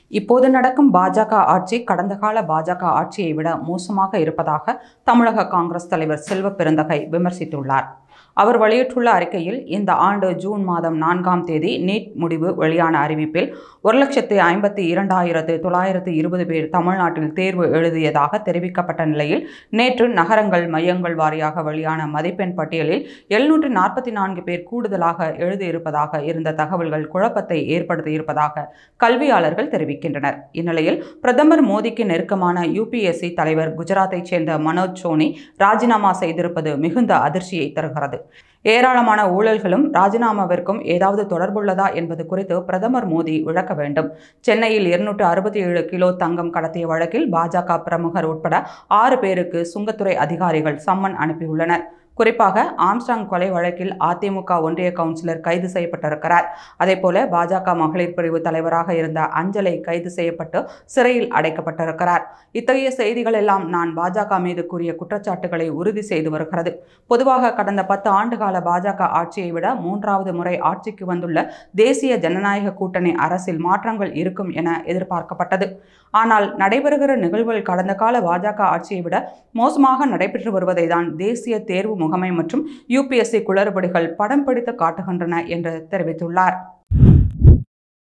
இப்போது நடக்கும் பாஜக ஆட்சி கடந்த கால பாஜக ஆட்சியை விட மோசமாக இருப்பதாக தமிழக காங்கிரஸ் தலைவர் செல்வ பெருந்தகை விமர்சித்துள்ளார். அவர் வெளியிட்டுள்ள அறிக்கையில், இந்த ஆண்டு ஜூன் மாதம் 4ஆம் தேதி நீட் முடிவு வெளியான அறிவிப்பில் 1,52,920 பேர் தமிழ்நாட்டில் தேர்வு எழுதியதாக தெரிவிக்கப்பட்ட நிலையில், நேற்று நகரங்கள் மையங்கள் வாரியாக வெளியான மதிப்பெண் பட்டியலில் 744 பேர் கூடுதலாக எழுதியிருப்பதாக இருந்த தகவல்கள் குழப்பத்தை ஏற்படுத்தியிருப்பதாக கல்வியாளர்கள் தெரிவிக்கின்றனர். இந்நிலையில் பிரதமர் மோடிக்கு நெருக்கமான UPSC தலைவர் குஜராத்தைச் சேர்ந்த மனோஜ் சோனி ராஜினாமா செய்திருப்பது மிகுந்த அதிர்ச்சியை தருகிறது. ஏராளமான ஊழல்களும் ராஜினாமாவிற்கும் ஏதாவது தொடர்புள்ளதா என்பது குறித்து பிரதமர் மோடி விளக்க வேண்டும். சென்னையில் 267 கிலோ தங்கம் கடத்திய வழக்கில் பாஜக பிரமுகர் உட்பட 6 பேருக்கு சுங்கத்துறை அதிகாரிகள் சம்மன் அனுப்பியுள்ளனர். குறிப்பாக ஆம்ஸ்ட்ராங் கொலை வழக்கில் அதிமுக ஒன்றிய கவுன்சிலர் கைது செய்யப்பட்டிருக்கிறார். அதேபோல பாஜக மகளிர் பிரிவு தலைவராக இருந்த அஞ்சலை கைது செய்யப்பட்டு சிறையில் அடைக்கப்பட்டிருக்கிறார். இத்தகைய செய்திகள் எல்லாம் நான் பாஜக மீது கூறிய குற்றச்சாட்டுகளை உறுதி செய்து வருகிறது. பொதுவாக கடந்த 10 ஆண்டுகால பாஜக ஆட்சியை விட 3வது முறை ஆட்சிக்கு வந்துள்ள தேசிய ஜனநாயக கூட்டணி அரசில் மாற்றங்கள் இருக்கும் என எதிர்பார்க்கப்பட்டது. ஆனால் நடைபெறுகிற நிகழ்வுகள் கடந்த கால பாஜக ஆட்சியை விட மோசமாக நடைபெற்று வருவதை தான் தேசிய தேர்வு முகமை மற்றும் UPSC குளறுபடிகள் படம் பிடித்து காட்டுகின்றன என்று தெரிவித்துள்ளார்.